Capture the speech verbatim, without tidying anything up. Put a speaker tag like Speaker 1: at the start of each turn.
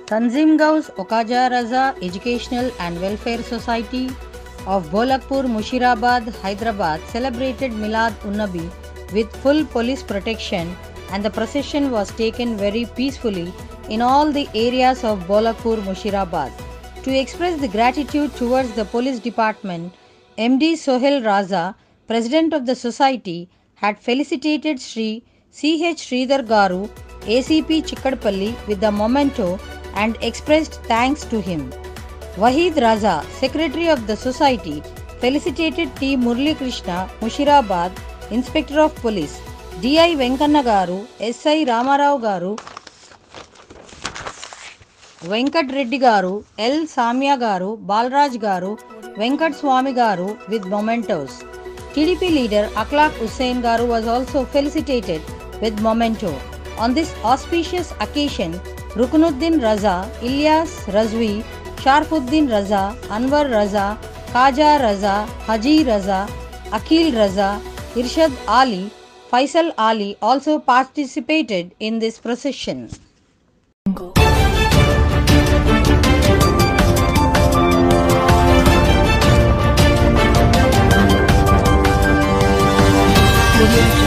Speaker 1: Tanzim Gauss Okaja Raza Educational and Welfare Society of Bolakpur, Mushirabad, Hyderabad celebrated Milad Unnabi with full police protection, and the procession was taken very peacefully in all the areas of Bolakpur, Mushirabad. To express the gratitude towards the police department, M D Sohel Raza, President of the society, had felicitated Sri C H Sridhar Garu, A C P Chikkadpalli, with the memento and expressed thanks to him. Wahid Raza, Secretary of the society, felicitated T. Murli Krishna, Mushirabad, Inspector of Police, D I Venkanna Garu, S I Ramarao Garu, Venkat Reddy Garu, L. Samya Garu, Balraj Garu, Venkat Swami Garu with mementos. T D P leader Akhlaq Hussain Garu was also felicitated with memento. On this auspicious occasion, Rukunuddin Raza, Ilyas Razvi, Sharfuddin Raza, Anwar Raza, Khaja Raza, Haji Raza, Akil Raza, Irshad Ali, Faisal Ali also participated in this procession.
Speaker 2: Audio